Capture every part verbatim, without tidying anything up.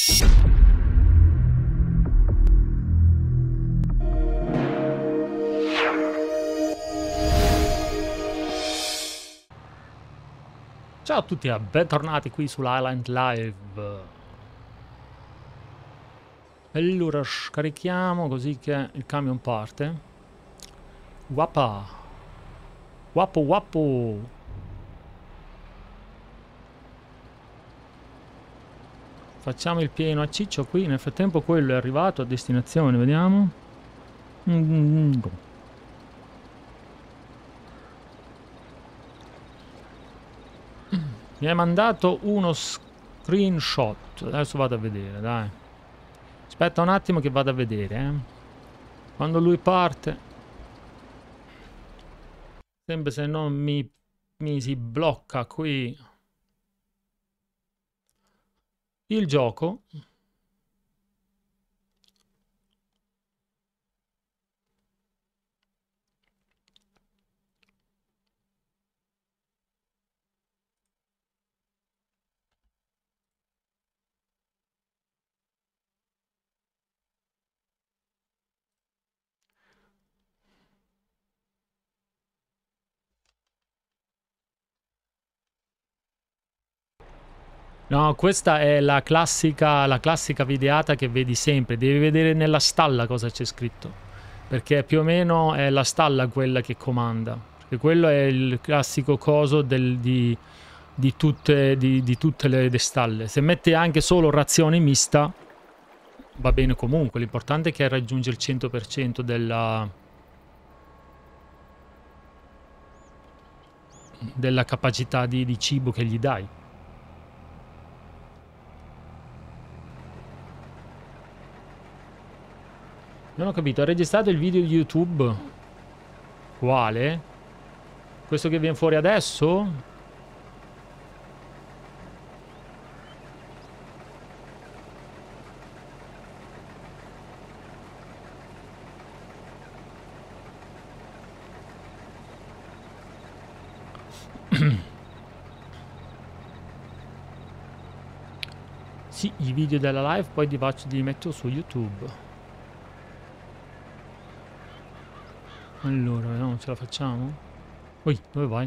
Ciao a tutti e bentornati qui sull'Island Live. Allora scarichiamo così che il camion parte. Wappa. Wappo wappo. Facciamo il pieno a ciccio qui. Nel frattempo quello è arrivato a destinazione, vediamo. Mm-hmm. Mi hai mandato uno screenshot. Adesso vado a vedere, dai. Aspetta un attimo che vado a vedere, eh. Quando lui parte. Sempre se non mi, mi si blocca qui il gioco. No, questa è la classica, la classica videata che vedi sempre. Devi vedere nella stalla cosa c'è scritto. Perché più o meno è la stalla quella che comanda. Perché quello è il classico coso del, di, di, tutte, di, di tutte le stalle. Se mette anche solo razione mista, va bene comunque. L'importante è che raggiunge il cento per cento della, della capacità di, di cibo che gli dai. Non ho capito, ha registrato il video di YouTube? Quale? Questo che viene fuori adesso? Sì, i video della live poi li faccio, li metto su YouTube. Allora, vediamo, ce la facciamo? Ui, dove vai?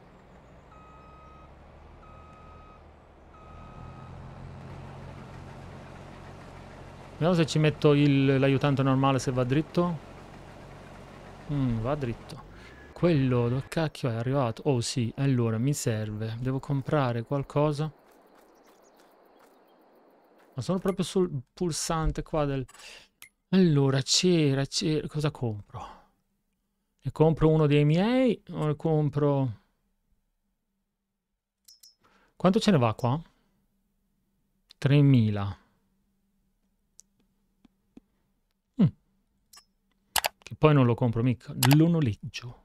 Vediamo se ci metto l'aiutante normale, se va dritto. Mm, va dritto. Quello, dove cacchio è arrivato? Oh sì, allora, mi serve. Devo comprare qualcosa. Ma sono proprio sul pulsante qua del... Allora, c'era, c'era... Cosa compro? Ne compro uno dei miei o ne compro... Quanto ce ne va qua? tremila. Mm. Che poi non lo compro mica, lo noleggio.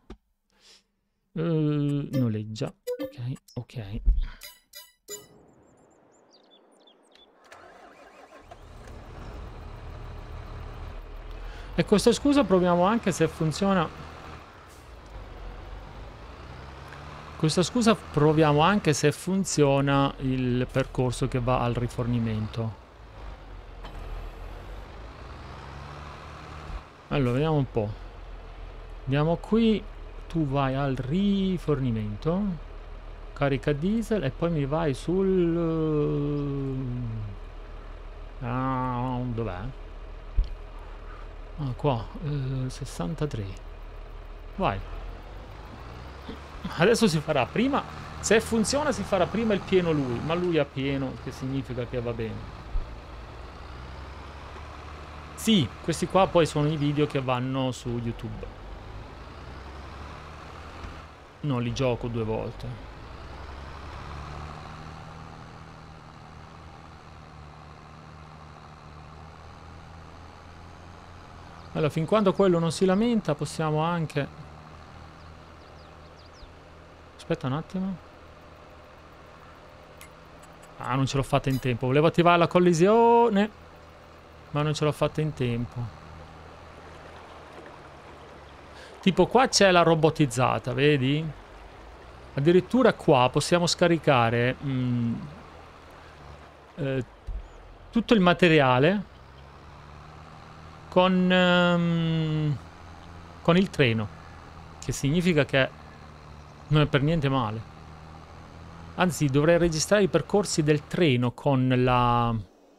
Uh, noleggia. Ok, ok. E questa scusa proviamo anche se funziona. Questa scusa proviamo anche se funziona il percorso che va al rifornimento. Allora, vediamo un po'. Andiamo qui, tu vai al rifornimento, carica diesel e poi mi vai sul... Ah, dov'è? Ah, qua, eh, sessantatré. Vai. Adesso si farà prima, se funziona si farà prima il pieno lui, ma lui ha pieno, che significa che va bene. Sì, questi qua poi sono i video che vanno su YouTube. Non li gioco due volte. Allora, fin quando quello non si lamenta, possiamo anche... Aspetta un attimo. Ah, non ce l'ho fatta in tempo. Volevo attivare la collisione, ma non ce l'ho fatta in tempo. Tipo qua c'è la robotizzata, vedi? Addirittura qua possiamo scaricare... Mm, eh, tutto il materiale con, um, con il treno, che significa che non è per niente male. Anzi, dovrei registrare i percorsi del treno con la...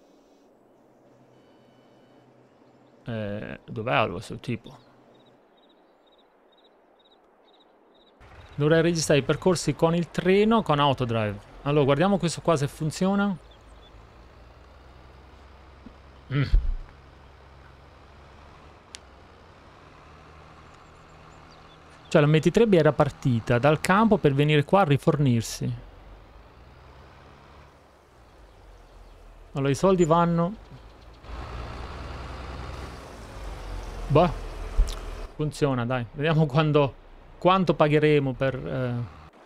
Eh, dov'è questo tipo? Dovrei registrare i percorsi con il treno con Autodrive. Allora, guardiamo questo qua se funziona. Mm. Cioè la M T tre B era partita dal campo per venire qua a rifornirsi. Allora i soldi vanno... Boh. Funziona, dai. Vediamo quando... quanto pagheremo per... Eh...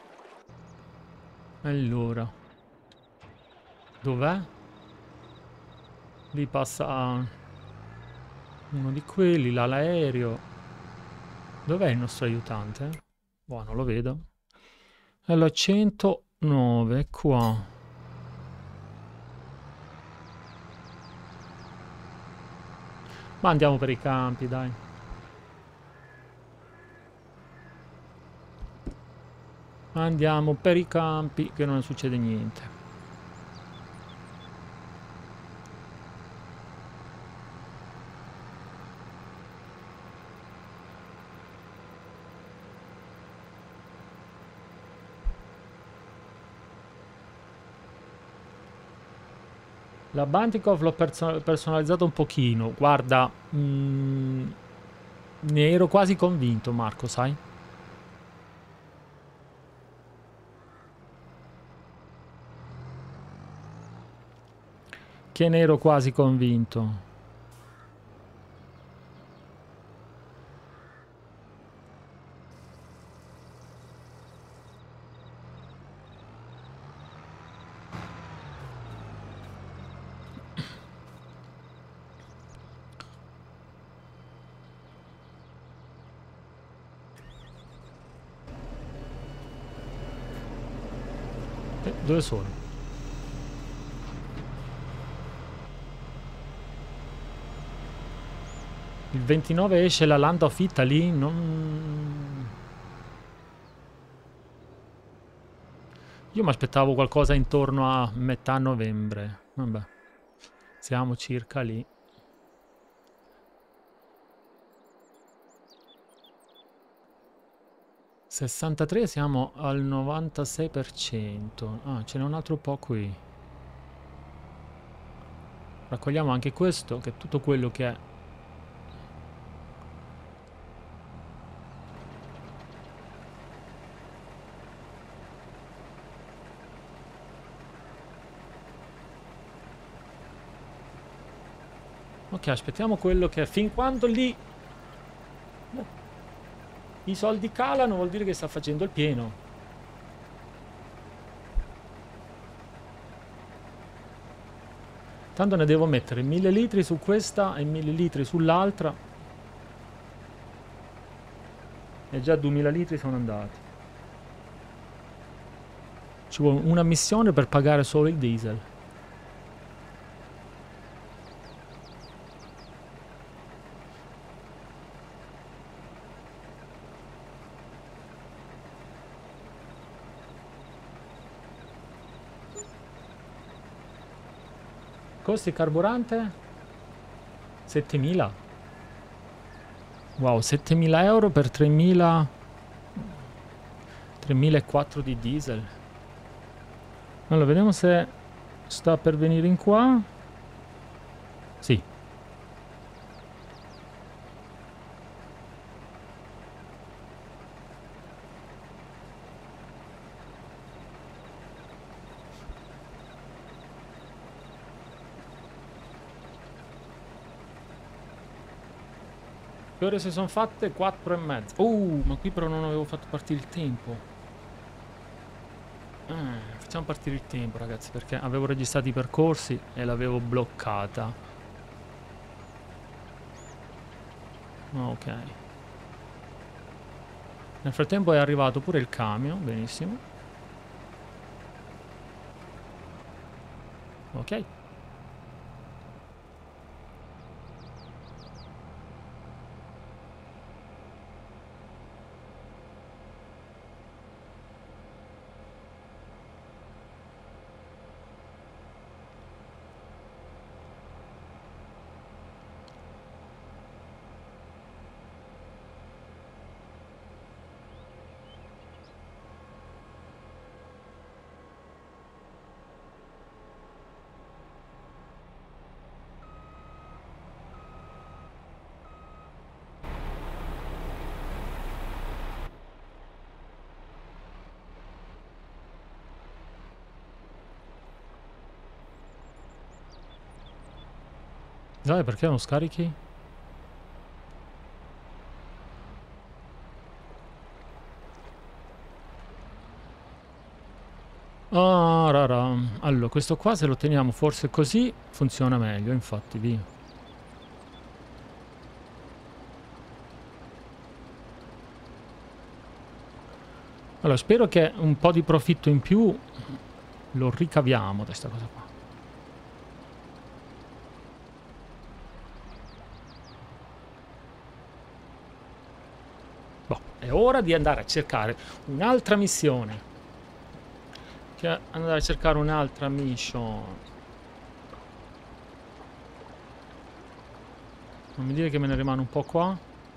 Allora. Dov'è? Lì passa... uno di quelli, là l'aereo. Dov'è il nostro aiutante? Boh, non lo vedo. Allora, centonove, qua. Ma andiamo per i campi, dai. Andiamo per i campi, che non succede niente. La Bantikov l'ho perso personalizzato un pochino. Guarda, mm, ne ero quasi convinto, Marco, sai? Che ne ero quasi convinto. Eh, dove sono? Il ventinove esce la Land of Italy? Non... Io mi aspettavo qualcosa intorno a metà novembre. Vabbè. Siamo circa lì. sessantatré, siamo al novantasei per cento. Ah, ce n'è un altro po' qui. Raccogliamo anche questo, che è tutto quello che è. Ok, aspettiamo quello che è. Fin quando lì i soldi calano vuol dire che sta facendo il pieno. Tanto ne devo mettere mille litri su questa e mille litri sull'altra. E già duemila litri sono andati. Ci vuole una missione per pagare solo il diesel. Costi carburante? settemila. Wow, settemila euro per tremila... tremilaquattrocento di diesel. Allora, vediamo se sta per venire in qua. Sì. Che ore si sono fatte? quattro e mezza. Uh, ma qui però non avevo fatto partire il tempo. Ah, facciamo partire il tempo, ragazzi, perché avevo registrato i percorsi e l'avevo bloccata. Ok. Nel frattempo è arrivato pure il camion, benissimo. Ok. Dai, perché non scarichi? Ah, rara. Allora, questo qua se lo teniamo forse così funziona meglio, infatti, via. Allora, spero che un po' di profitto in più lo ricaviamo da questa cosa qua. Boh, è ora di andare a cercare un'altra missione. Che andare a cercare un'altra mission. Non mi dire che me ne rimane un po' qua.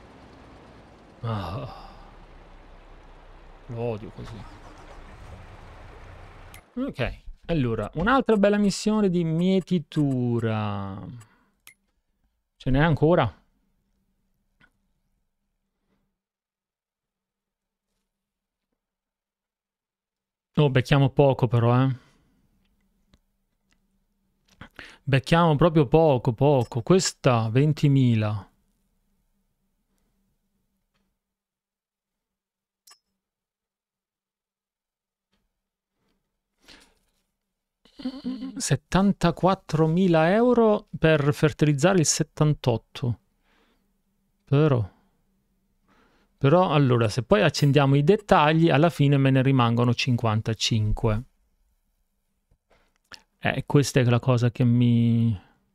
Ah, lo odio così. Ok, allora, un'altra bella missione di mietitura. Ce n'è ancora? Oh, becchiamo poco però, eh. Becchiamo proprio poco, poco. Questa ventimila. settantaquattromila euro per fertilizzare il settantotto. Però... Però allora, se poi accendiamo i dettagli, alla fine me ne rimangono cinquantacinque. Eh, questa è la cosa che mi...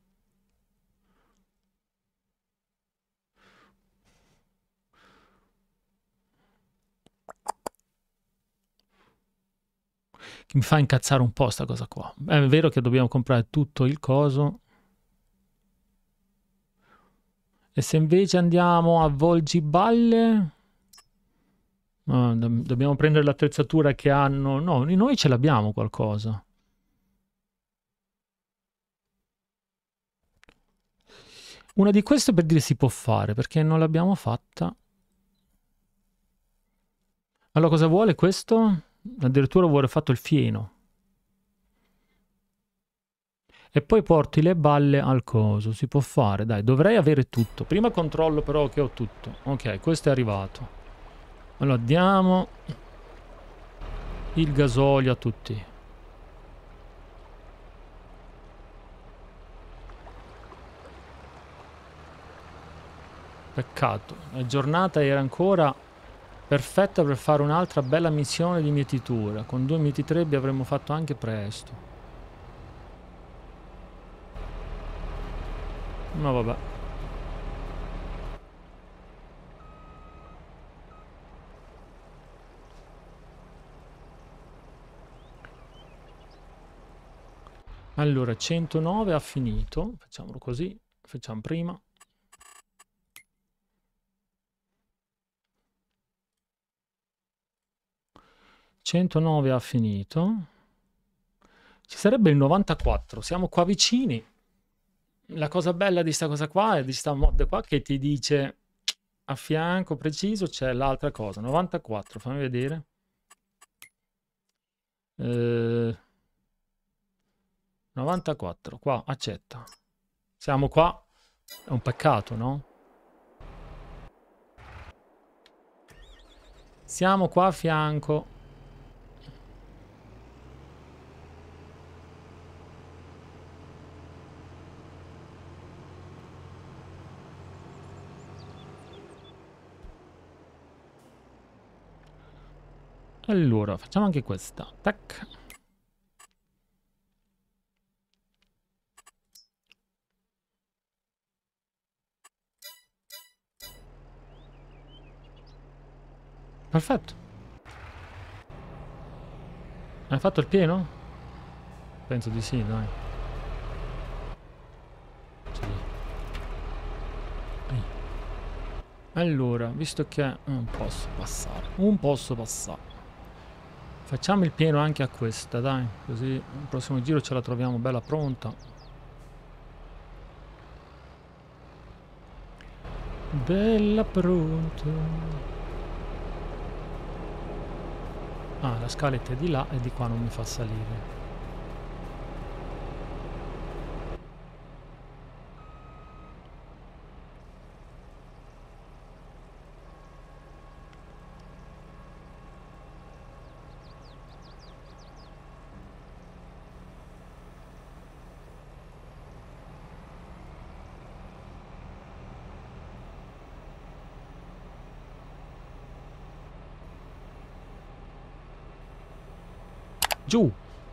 che mi fa incazzare un po' sta cosa qua. È vero che dobbiamo comprare tutto il coso. E se invece andiamo a Volgiballe... No, do dobbiamo prendere l'attrezzatura che hanno... No, noi ce l'abbiamo qualcosa. Una di queste per dire si può fare, perché non l'abbiamo fatta. Allora cosa vuole questo? Addirittura vuole fatto il fieno. E poi porti le balle al coso. Si può fare, dai, dovrei avere tutto. Prima controllo però che ho tutto. Ok, questo è arrivato. Allora diamo il gasolio a tutti. Peccato. La giornata era ancora perfetta per fare un'altra bella missione di mietitura. Con due mietitrebbi avremmo fatto anche presto. No, vabbè. Allora, centonove ha finito. Facciamolo così. Facciamo prima. centonove ha finito. Ci sarebbe il novantaquattro. Siamo qua vicini. La cosa bella di sta cosa qua è di sta mod qua che ti dice a fianco preciso c'è l'altra cosa. novantaquattro, fammi vedere. Eh, novantaquattro, qua, accetta. Siamo qua. È un peccato, no? Siamo qua a fianco. Allora, facciamo anche questa. Tac. Perfetto. Hai fatto il pieno? Penso di sì, dai. Sì. Allora, visto che non posso passare, non posso passare. Facciamo il pieno anche a questa, dai. Così il prossimo giro ce la troviamo bella pronta. Bella pronta. Ah, la scaletta è di là e di qua non mi fa salire. Giù.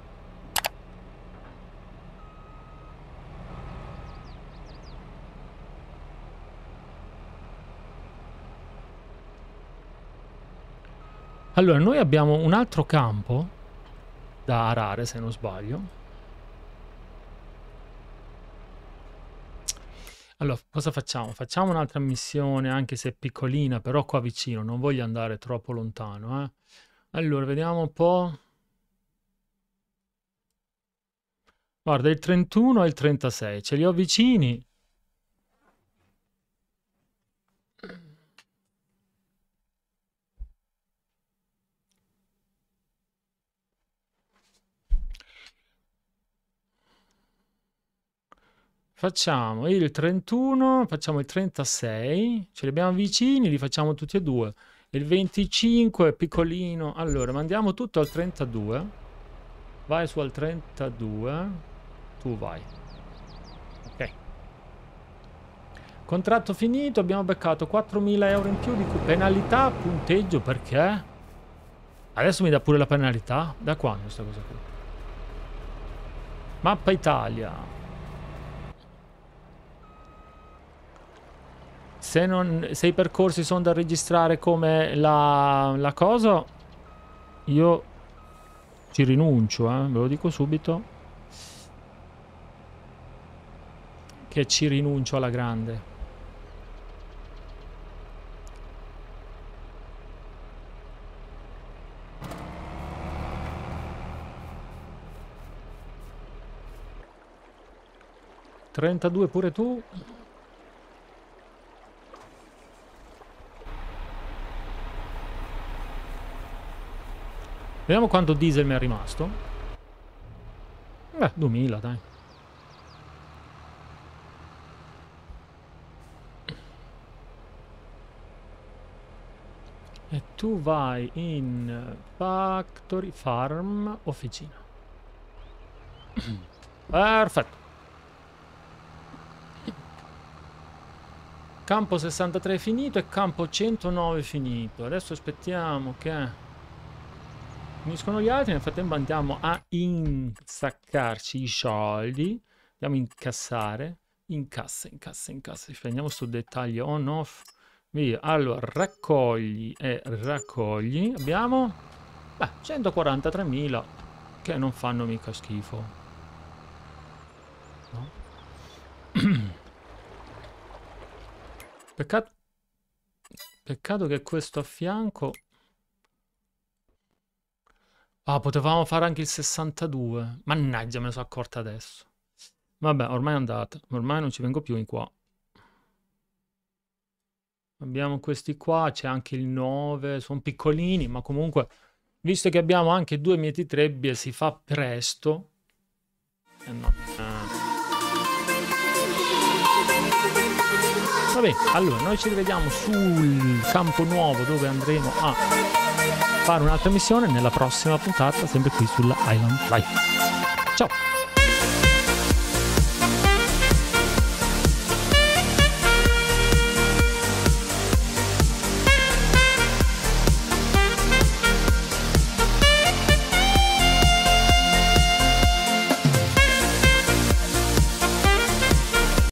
Allora, noi abbiamo un altro campo da arare, se non sbaglio. Allora, cosa facciamo? Facciamo un'altra missione, anche se è piccolina, però qua vicino, non voglio andare troppo lontano, eh. Allora, vediamo un po'. Guarda, il trentuno e il trentasei, ce li ho vicini. Facciamo il trentuno, facciamo il trentasei, ce li abbiamo vicini, li facciamo tutti e due. Il venticinque è piccolino, allora mandiamo tutto al trentadue. Vai su al trentadue, tu vai. Ok. Contratto finito, abbiamo beccato quattromila euro in più di penalità, punteggio, perché? Adesso mi dà pure la penalità? Da quando sta cosa qui? Mappa Italia. Se, non, se i percorsi sono da registrare come la, la cosa, io ci rinuncio, eh? Ve lo dico subito. Che ci rinuncio alla grande. trentadue pure tu. Vediamo quanto diesel mi è rimasto. Beh, duemila, dai. E tu vai in Factory, Farm, Officina. Perfetto. Campo sessantatré finito e campo centonove finito. Adesso aspettiamo che finiscono gli altri. Nel frattempo andiamo a insaccarci i soldi. Andiamo a incassare. Incassa, incassa, incassa. Prendiamo sto dettaglio on off. Via. Allora, raccogli e raccogli. Abbiamo beh, centoquarantatremila che non fanno mica schifo. No? Peccato. Peccato che questo a fianco. Ah, potevamo fare anche il sessantadue. Mannaggia, me ne sono accorta adesso. Vabbè, ormai è andata. Ormai non ci vengo più in qua. Abbiamo questi qua, c'è anche il nove, sono piccolini, ma comunque, visto che abbiamo anche due mieti trebbie, si fa presto. Eh no. Eh. Va bene, allora, noi ci rivediamo sul campo nuovo dove andremo a fare un'altra missione nella prossima puntata, sempre qui sulla Island Life. Ciao!